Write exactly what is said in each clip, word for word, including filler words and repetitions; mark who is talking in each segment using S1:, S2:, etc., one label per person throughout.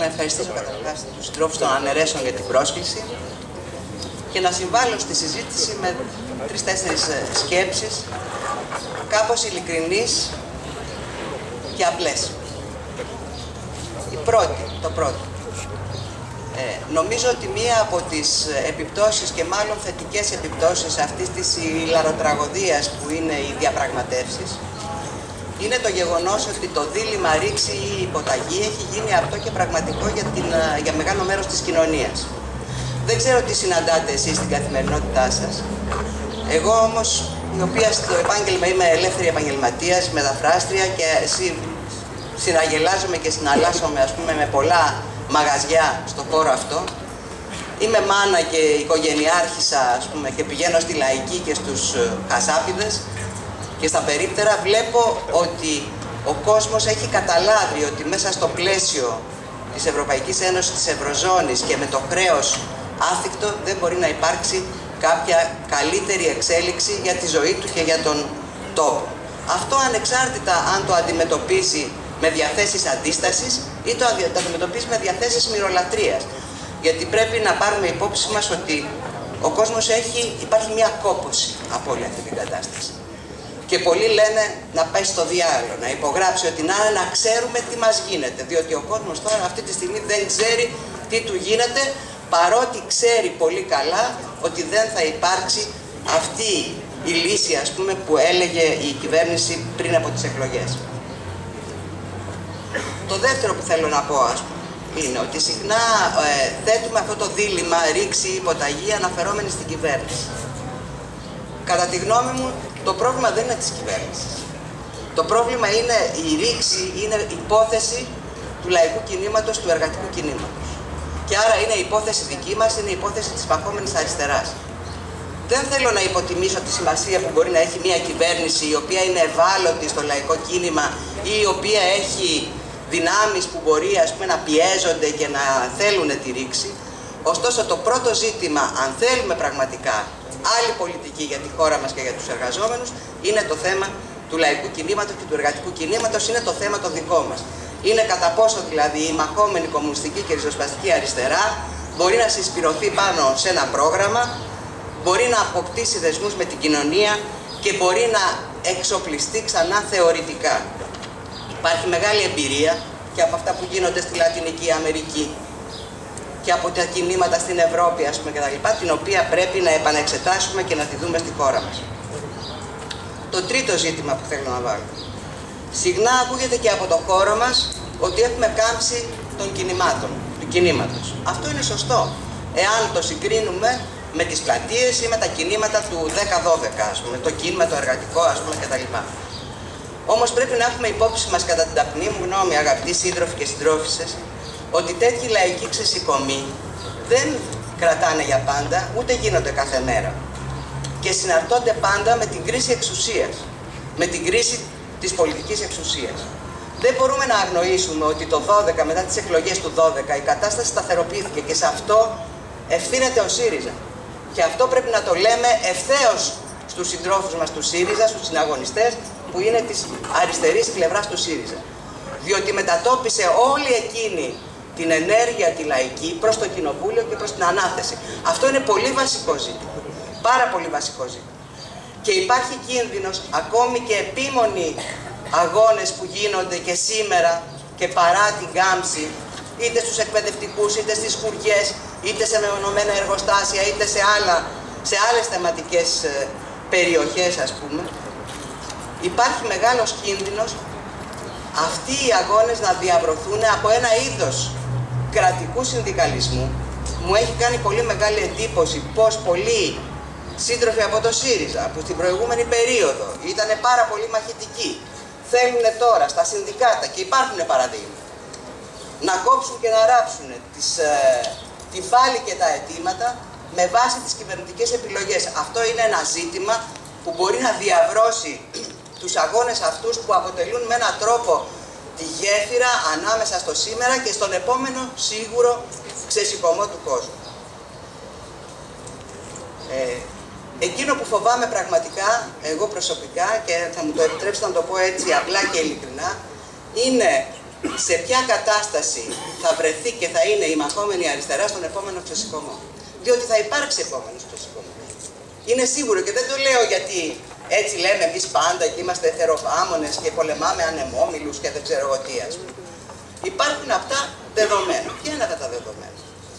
S1: Να ευχαριστήσω καταρχάς τους συντρόφους των αναιρέσεων για την πρόσκληση και να συμβάλλω στη συζήτηση με τρεις-τέσσερις σκέψεις, κάπως ειλικρινείς και απλές. Η πρώτη, το πρώτο. Ε, νομίζω ότι μία από τις επιπτώσεις και μάλλον θετικές επιπτώσεις αυτής της ηλαροτραγωδίας που είναι οι διαπραγματεύσεις είναι το γεγονός ότι το δίλημμα ρήξη ή υποταγή έχει γίνει αυτό και πραγματικό για, την, για μεγάλο μέρος της κοινωνίας. Δεν ξέρω τι συναντάτε εσείς στην καθημερινότητά σας. Εγώ όμως, η οποία στο επάγγελμα είμαι ελεύθερη επαγγελματίας, μεταφράστρια και εσύ συναγελάζομαι και συναλλάσσομαι ας πούμε με πολλά μαγαζιά στον χώρο αυτό. Είμαι μάνα και οικογενειάρχησα ας πούμε και πηγαίνω στη λαϊκή και στους χασάπιδες και στα περίπτερα. Βλέπω ότι ο κόσμος έχει καταλάβει ότι μέσα στο πλαίσιο της Ευρωπαϊκής Ένωσης, της Ευρωζώνης και με το χρέος άθικτο δεν μπορεί να υπάρξει κάποια καλύτερη εξέλιξη για τη ζωή του και για τον τόπο. Αυτό ανεξάρτητα αν το αντιμετωπίσει με διαθέσεις αντίστασης ή το αντιμετωπίζει με διαθέσεις μυρολατρείας. Γιατί πρέπει να πάρουμε υπόψη μας ότι ο κόσμος έχει, υπάρχει μια κόπωση από όλη αυτή την κατάσταση. Και πολλοί λένε να πάει στο διάλογο, να υπογράψει ότι να, να ξέρουμε τι μας γίνεται. Διότι ο κόσμος τώρα αυτή τη στιγμή δεν ξέρει τι του γίνεται, παρότι ξέρει πολύ καλά ότι δεν θα υπάρξει αυτή η λύση ας πούμε, που έλεγε η κυβέρνηση πριν από τις εκλογές. Το δεύτερο που θέλω να πω ας πούμε, είναι ότι συχνά ε, θέτουμε αυτό το δίλημμα ρήξη ή υποταγή αναφερόμενη στην κυβέρνηση. Κατά τη γνώμη μου, το πρόβλημα δεν είναι της κυβέρνησης. Το πρόβλημα είναι η ρήξη, είναι υπόθεση του λαϊκού κινήματος, του εργατικού κινήματος. Και άρα είναι υπόθεση δική μας, είναι υπόθεση της παχόμενης αριστεράς. Δεν θέλω να υποτιμήσω τη σημασία που μπορεί να έχει μια κυβέρνηση η οποία είναι ευάλωτη στο λαϊκό κίνημα ή η οποία έχει δυνάμεις που μπορεί ας πούμε, να πιέζονται και να θέλουν τη ρήξη. Ωστόσο το πρώτο ζήτημα, αν θέλουμε πραγματικά άλλη πολιτική για τη χώρα μας και για τους εργαζόμενους, είναι το θέμα του λαϊκού κινήματος και του εργατικού κινήματος, είναι το θέμα το δικό μας. Είναι κατά πόσο δηλαδή η μαχόμενη κομμουνιστική και ριζοσπαστική αριστερά μπορεί να συσπηρωθεί πάνω σε ένα πρόγραμμα, μπορεί να αποκτήσει δεσμούς με την κοινωνία και μπορεί να εξοπλιστεί ξανά θεωρητικά. Υπάρχει μεγάλη εμπειρία και από αυτά που γίνονται στη Λατινική Αμερική και από τα κινήματα στην Ευρώπη, ας πούμε, κτλ., την οποία πρέπει να επανεξετάσουμε και να τη δούμε στη χώρα μας. Το τρίτο ζήτημα που θέλω να βάλω. Συχνά ακούγεται και από το χώρο μας ότι έχουμε κάμψει των κινημάτων, του κινήματος. Αυτό είναι σωστό, εάν το συγκρίνουμε με τις πλατείες ή με τα κινήματα του δέκα δώδεκα, ας πούμε, το κίνημα, το εργατικό, ας πούμε, κτλ. Όμως πρέπει να έχουμε υπόψη μας, κατά την ταπεινή μου γνώμη, αγαπητοί σύντροφοι και συντρόφισσες, ότι τέτοιοι λαϊκοί ξεσηκωμοί δεν κρατάνε για πάντα, ούτε γίνονται κάθε μέρα. Και συναρτώνται πάντα με την κρίση εξουσίας, με την κρίση της πολιτικής εξουσίας. Δεν μπορούμε να αγνοήσουμε ότι το δώδεκα, μετά τις εκλογές του δώδεκα, η κατάσταση σταθεροποιήθηκε και σε αυτό ευθύνεται ο ΣΥΡΙΖΑ. Και αυτό πρέπει να το λέμε ευθέως στους συντρόφους μας του ΣΥΡΙΖΑ, στους συναγωνιστές που είναι της αριστερής πλευράς του ΣΥΡΙΖΑ. Διότι μετατόπισε όλη εκείνη την ενέργεια τη λαϊκή προς το κοινοβούλιο και προς την ανάθεση. Αυτό είναι πολύ βασικό ζήτημα. Πάρα πολύ βασικό ζήτημα. Και υπάρχει κίνδυνος, ακόμη και επίμονοι αγώνες που γίνονται και σήμερα και παρά την κάμψη, είτε στους εκπαιδευτικούς, είτε στις χουριές, είτε σε μεμονωμένα εργοστάσια, είτε σε, άλλα, σε άλλες θεματικές ε, περιοχές, ας πούμε, υπάρχει μεγάλος κίνδυνος αυτοί οι αγώνες να διαβρωθούν από ένα είδος κρατικού συνδικαλισμού. Μου έχει κάνει πολύ μεγάλη εντύπωση πως πολλοί σύντροφοι από το ΣΥΡΙΖΑ που στην προηγούμενη περίοδο ήταν πάρα πολύ μαχητικοί θέλουν τώρα στα συνδικάτα, και υπάρχουν παραδείγματα, να κόψουν και να ράψουν τις, ε, τη φάλη και τα αιτήματα με βάση τις κυβερνητικές επιλογές. Αυτό είναι ένα ζήτημα που μπορεί να διαβρώσει τους αγώνες αυτούς που αποτελούν με έναν τρόπο τη γέφυρα ανάμεσα στο σήμερα και στον επόμενο σίγουρο ξεσηκωμό του κόσμου. Ε, εκείνο που φοβάμαι πραγματικά, εγώ προσωπικά, και θα μου το επιτρέψετε να το πω έτσι απλά και ειλικρινά, είναι σε ποια κατάσταση θα βρεθεί και θα είναι η μαχόμενη αριστερά στον επόμενο ξεσηκωμό. Διότι θα υπάρξει επόμενος ξεσηκωμός. Είναι σίγουρο και δεν το λέω γιατί έτσι λέμε εμείς πάντα και είμαστε εθεροπάμονες και πολεμάμε ανεμόμυλους και δεν ξέρω εγώ τι, ας πούμε. Υπάρχουν αυτά δεδομένα. Ποια είναι αυτά τα δεδομένα?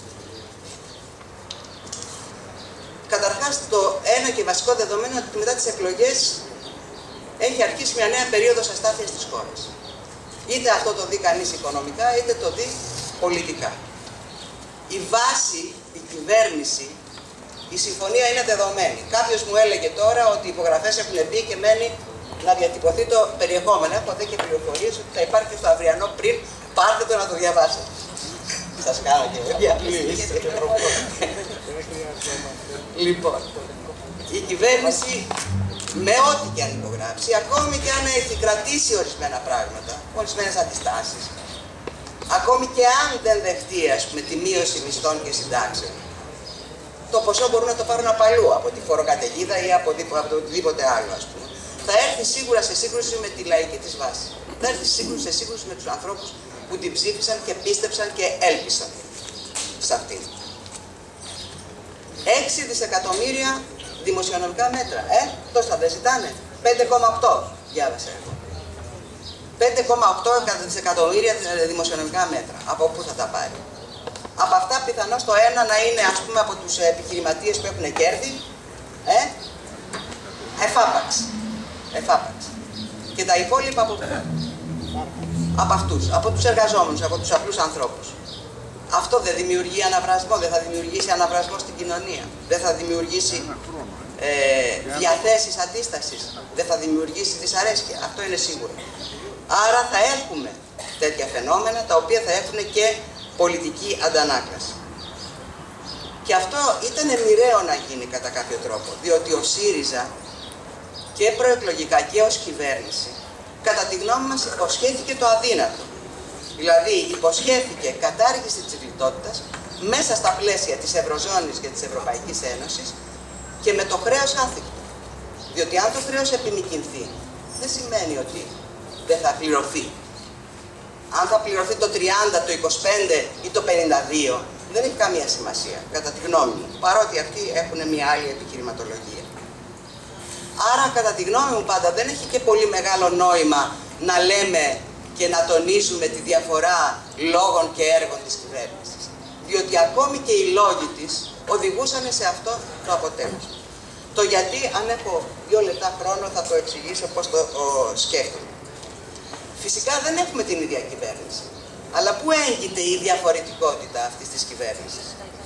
S1: Καταρχάς, το ένα και βασικό δεδομένο είναι ότι μετά τις εκλογές έχει αρχίσει μια νέα περίοδος αστάθειας της χώρας. Είτε αυτό το δει κανείς οικονομικά, είτε το δει πολιτικά. Η βάση, η κυβέρνηση, η συμφωνία είναι δεδομένη. Κάποιος μου έλεγε τώρα ότι οι υπογραφές έχουν μπει και μένει να διατυπωθεί το περιεχόμενο. Έχω δει και πληροφορίες ότι θα υπάρχει στο αυριανό πριν, πάρτε το να το διαβάσετε. Σας κάνω και διαπλήρηση. Λοιπόν, η κυβέρνηση με ό,τι και αν υπογράψει, ακόμη και αν έχει κρατήσει ορισμένα πράγματα, ορισμένες αντιστάσεις, ακόμη και αν δεν δεχτεί, ας πούμε, τη μείωση μισθών και συντάξεων, το ποσό μπορούν να το πάρουν από αλλού, από τη φοροκαταιγίδα ή από, από το οτιδήποτε άλλο, ας πούμε. Θα έρθει σίγουρα σε σύγκρουση με τη λαϊκή της βάση. Θα έρθει σίγουρα σε σύγκρουση με τους ανθρώπους που την ψήφισαν και πίστεψαν και έλπισαν σε αυτήν. έξι δισεκατομμύρια δημοσιονομικά μέτρα. Ε, τόσα δεν ζητάνε. πέντε κόμμα οκτώ διάβασα εγώ. πέντε κόμμα οκτώ δισεκατομμύρια δημοσιονομικά μέτρα. Από πού θα τα πάρει? Από αυτά πιθανώς το ένα να είναι, ας πούμε, από τους επιχειρηματίες που έχουν κέρδη. Ε, εφάπαξ. Εφάπαξ. Και τα υπόλοιπα από πού? Από αυτούς, από τους εργαζόμενους, από τους απλούς ανθρώπους. Αυτό δεν δημιουργεί αναβρασμό, δεν θα δημιουργήσει αναβρασμό στην κοινωνία. Δεν θα δημιουργήσει ε, διαθέσεις αντίστασης. Δεν θα δημιουργήσει δυσαρέσκεια. Αυτό είναι σίγουρο. Άρα θα έχουμε τέτοια φαινόμενα τα οποία θα έχουν και πολιτική αντανάκλαση. Και αυτό ήταν μοιραίο να γίνει κατά κάποιο τρόπο, διότι ο ΣΥΡΙΖΑ και προεκλογικά και ως κυβέρνηση, κατά τη γνώμη μας, υποσχέθηκε το αδύνατο. Δηλαδή, υποσχέθηκε κατάργηση της λιτότητας μέσα στα πλαίσια της Ευρωζώνης και της Ευρωπαϊκής Ένωσης και με το χρέος άθικτο. Διότι αν το χρέος επιμικρυνθεί, δεν σημαίνει ότι δεν θα πληρωθεί. Αν θα πληρωθεί το τριάντα, το είκοσι πέντε ή το πενήντα δύο, δεν έχει καμία σημασία, κατά τη γνώμη μου, παρότι αυτοί έχουν μια άλλη επιχειρηματολογία. Άρα, κατά τη γνώμη μου, πάντα δεν έχει και πολύ μεγάλο νόημα να λέμε και να τονίζουμε τη διαφορά λόγων και έργων της κυβέρνησης. Διότι ακόμη και οι λόγοι της οδηγούσαν σε αυτό το αποτέλεσμα. Το γιατί, αν έχω δύο λεπτά χρόνο, θα το εξηγήσω πώς το ο, σκέφτομαι. Φυσικά δεν έχουμε την ίδια κυβέρνηση. Αλλά πού έγκυται η διαφορετικότητα αυτής της κυβέρνησης?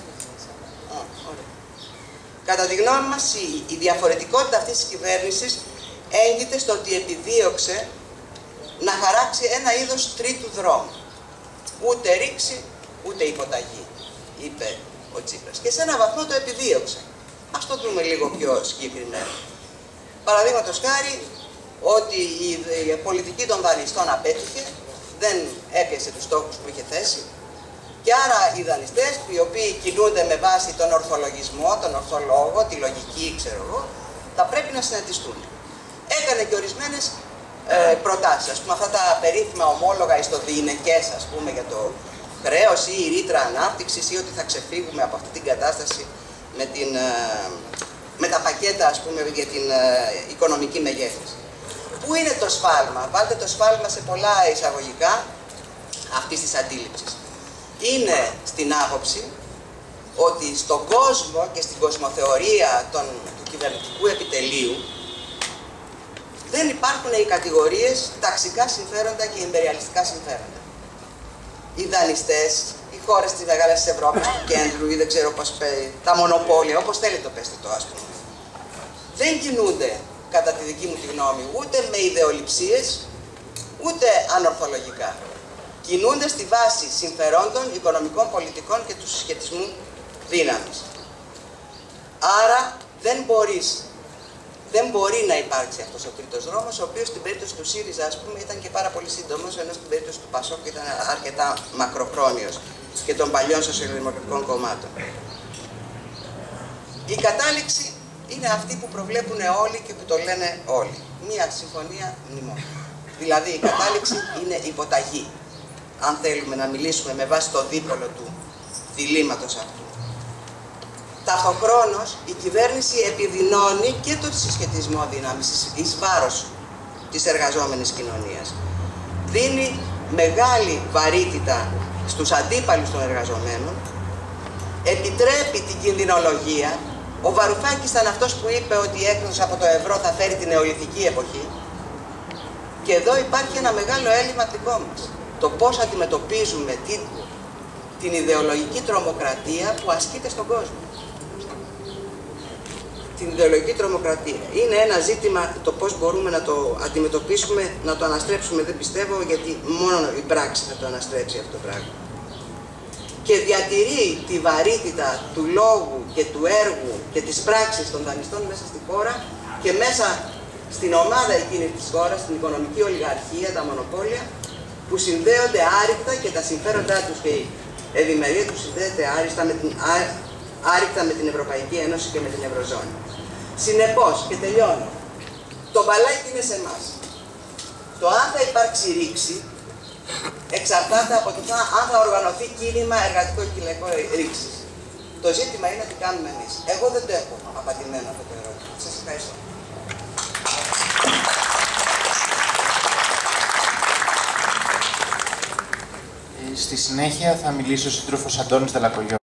S1: Α, ωραία. Κατά τη γνώμη μας, η, η διαφορετικότητα αυτής της κυβέρνησης έγκυται στο ότι επιδίωξε να χαράξει ένα είδος τρίτου δρόμου. Ούτε ρήξη, ούτε υποταγή, είπε ο Τσίπρας. Και σε έναν βαθμό το επιδίωξε. Ας το δούμε λίγο πιο συγκεκριμένα. Παραδείγματος χάρη, ότι η πολιτική των δανειστών απέτυχε, δεν έπιασε τους στόχους που είχε θέσει, και άρα οι δανειστές, οι οποίοι κινούνται με βάση τον ορθολογισμό, τον ορθολόγο, τη λογική, ξέρω εγώ, θα πρέπει να συναντιστούν. Έκανε και ορισμένες ε, προτάσεις, ας πούμε, αυτά τα περίφημα ομόλογα εις το διηνεκές, ας πούμε, για το χρέος ή η ρήτρα ανάπτυξης ή ότι θα ξεφύγουμε από αυτή την κατάσταση με, την, ε, με τα πακέτα, ας πούμε, για την ε, οικονομική μεγέθυνση. Πού είναι το σφάλμα? Βάλτε το σφάλμα σε πολλά εισαγωγικά αυτής της αντίληψης. Είναι στην άποψη ότι στον κόσμο και στην κοσμοθεωρία των, του κυβερνητικού επιτελείου δεν υπάρχουν οι κατηγορίες ταξικά συμφέροντα και ιμπεριαλιστικά συμφέροντα. Οι δανειστές, οι χώρες της Μεγάλης Ευρώπης, του κέντρου ή δεν ξέρω πώς πέει, τα μονοπόλια, όπως θέλετε το πέστε το, ας πούμε, δεν κινούνται, κατά τη δική μου τη γνώμη, ούτε με ιδεολειψίες, ούτε ανορθολογικά. Κινούνται στη βάση συμφερόντων, οικονομικών, πολιτικών και του συσχετισμού δύναμης. Άρα δεν μπορείς, δεν μπορεί να υπάρξει αυτός ο τρίτος δρόμος, ο οποίος στην περίπτωση του ΣΥΡΙΖΑ, ας πούμε, ήταν και πάρα πολύ σύντομος, ενώ στην περίπτωση του ΠΑΣΟΚ ήταν αρκετά μακροχρόνιος και των παλιών σοσιαλδημοκρατικών κομμάτων. Η κατάληξη είναι αυτή που προβλέπουν όλοι και που το λένε όλοι. Μία συμφωνία μνημών. Δηλαδή η κατάληξη είναι υποταγή. αν θέλουμε να μιλήσουμε με βάση το δίπολο του διλήμματος αυτού. Ταυτοχρόνως, η κυβέρνηση επιδεινώνει και το συσχετισμό δύναμης εις βάρος της εργαζόμενης κοινωνίας. Δίνει μεγάλη βαρύτητα στους αντίπαλους των εργαζομένων, επιτρέπει την κινδυνολογία. Ο Βαρουφάκης ήταν αυτός που είπε ότι η έκδοση από το ευρώ θα φέρει την νεολιθική εποχή. Και εδώ υπάρχει ένα μεγάλο έλλειμμα δικό μας. Το πώς αντιμετωπίζουμε την, την ιδεολογική τρομοκρατία που ασκείται στον κόσμο. Την ιδεολογική τρομοκρατία. Είναι ένα ζήτημα το πώς μπορούμε να το αντιμετωπίσουμε, να το αναστρέψουμε, δεν πιστεύω, γιατί μόνο η πράξη θα το αναστρέψει αυτό το πράγμα. Και διατηρεί τη βαρύτητα του λόγου και του έργου και της πράξης των δανειστών μέσα στη χώρα και μέσα στην ομάδα εκείνη της χώρας, στην οικονομική ολιγαρχία, τα μονοπόλια, που συνδέονται άρρηκτα και τα συμφέροντά τους και η ευημερία τους συνδέεται άρρηκτα με την, άρρηκτα με την Ευρωπαϊκή Ένωση και με την Ευρωζώνη. Συνεπώς, και τελειώνω, το μπαλάκι είναι σε εμάς. Το αν θα υπάρξει ρήξη εξαρτάται από το αν θα οργανωθεί κίνημα εργατικό και γυναικό ρήξης. Το ζήτημα είναι τι κάνουμε εμείς. Εγώ δεν το έχω απαντημένο αυτό το ερώτημα. Σας ευχαριστώ.
S2: Στη συνέχεια θα μιλήσει ο σύντροφος Αντώνης Δελακογιώργου.